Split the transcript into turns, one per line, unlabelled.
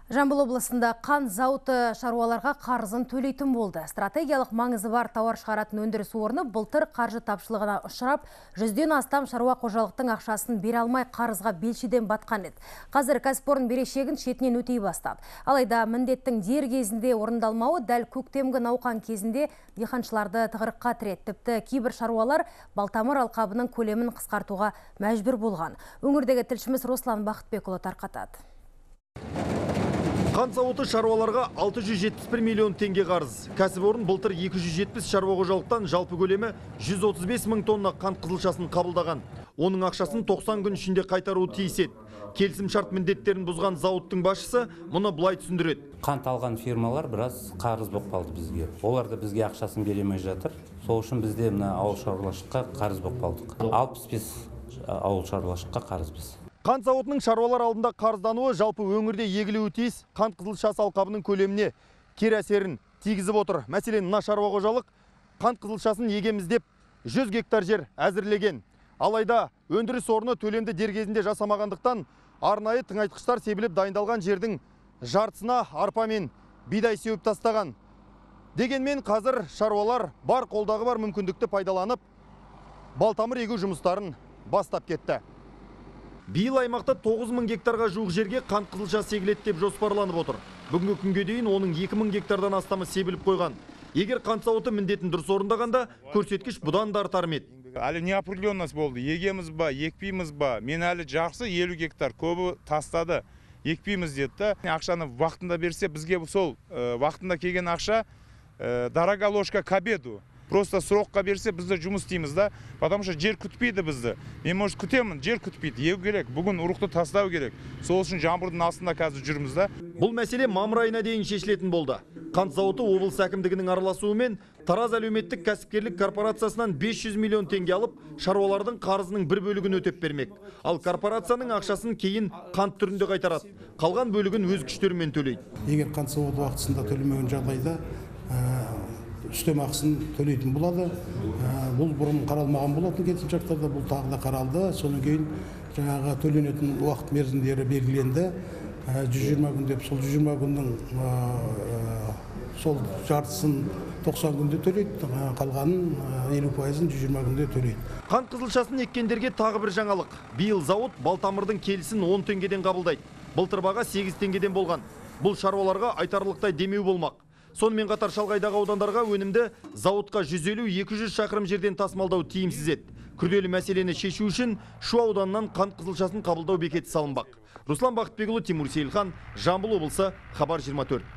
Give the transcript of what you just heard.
Жамбыл облысында қант зауыты шаруаларға қарызын төлейтін болды. Стратегиялық маңызы бар тауар шығаратын өндіріс орны былтыр қаржы тапшылығына ұшырап, 100-ден астам шаруа қожалықтың ақшасын бере алмай қарызға белшеден батқан еді. Қазір кәсіпорын берешегін шетінен өтей бастады. Алайда міндеттің дер кезінде орындалмауы дәл көктемгі науқан кезінде диқаншыларды тығырыққа тіреді. Тіпті кейбір шаруалар балтамыр алқабының көлемін қысқартуға мәжбүр болған. Өңірдегі тілшіміз Руслан Бақытбекұлы тарқатады.
Қант зауыты шаруаларға 671 миллион теңге қарыз. Кәсіпорын былтыр 270 шаруа қожалықтан жалпы көлемі 135 мың тонна қант қызылшасын қабылдаған. Оның ақшасын 90 күн ішінде қайтаруы тиіс еді. Келісім шарт міндеттерін бұзған зауыттың басшысы мұны былай түсіндіреді.
Қант алған фирмалар біраз қарыз болып қалды бізге. Олар да бізге ақшасын беремей жатыр. Сол үшін бізде мына ауыл шаруашылыққа қарыз болып қалдық. 65 ауыл шаруашылыққа қарыз біз.
Қант зауытының шаруалар алдында қарыздануы жалпы өңірде егілуі тиіс қант қызылшасы алқабының көлеміне кері әсерін тигізіп отыр. Мәселен, мына шаруа қожалық қант қызылшасын егеміз деп 100 гектар жер әзірлеген. Алайда өндіріс орны төлемді дер кезінде жасамағандықтан арнайы тыңайтқыштар себіліп дайындалған жердің жартысына арпа мен бидай сеуіп тастаған. Дегенмен қазір шаруалар бар қолдағы бар мүмкіндікті пайдаланып, балтамыр егу жұмыстарын бастап кетті. Биыл аймақта 9 мың гектарға жуық жерге қант қызылшасы егіледі деп жоспарланып отыр. Бүгінгі күнге дейін оның 2 мың гектардан астамы себіліп қойған. Егер қант зауыты міндетін дұрыс орындағанда, көрсеткіш бұдан да артар ма еді.
Әлі неопределенность болды. Егеміз ба, екпейміз ба? Мен әлі жақсы 50 гектар көбі тастады. Екпейміз деді. Ақшаны вақтында берсе, бізге сол вақтында келген ақша дорога ложка к обеду. Просто срокқа берсе бізді жұмыс істейміз да, потому что жер күтпейді бізді. Мен может күтемін, жер күтпейді, егу керек, бүгін ұрықты тастау керек. Сол үшін жаңбырдың астында қазір жүрміз да.
Бұл мәселе мамыр айына дейін шешілетін болды. Қант зауыты облыс әкімдігінің араласуымен Тараз әлеуметтік кәсіпкерлік корпорациясынан 500 миллион теңге алып, шаруалардың қарызының бір бөлігін өтеп бермек. Ал корпорацияның ақшасын кейін қант түрінде қайтарады. Қалған бөлігін өз күштерімен төлейді.
Егер қант зауыты уақытысында төлемеген жағдайда үстем ақысын төлейтін болады. Бұл бұрын қаралмаған болатын келісімшарттарда, бұл тағы да қаралды. Содан кейін жаңағы төленетін уақыт мерзімдері белгіленді. 120 күн деп, сол 120 күннің сол жартысын 90 күнде төлейді, қалғанын 50%-ын 120 күнде төлейді.
Қант қызылшасын еккендерге тағы бір жаңалық. Биыл зауыт балтамырдың келісін 10 теңгеден қабылдайды. Былтыр баға 8 теңгеден болған. Бұл шаруаларға айтарлықтай демеу болмақ. Сонымен қатар шалғайдағы аудандарға өнімді зауытқа 150-200 шақырым жерден тасымалдау тиімсіз еді. Күрделі мәселені шешу үшін Шу ауданынан қант қызылшасын қабылдау бекеті салынбақ. Руслан Бақытбекұлы, Тимур Сейілхан, Жамбыл облысы, Хабар 24.